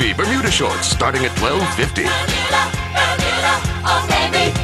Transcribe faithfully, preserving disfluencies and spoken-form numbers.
Bermuda shorts starting at twelve fifty. Bermuda, Bermuda, oh baby.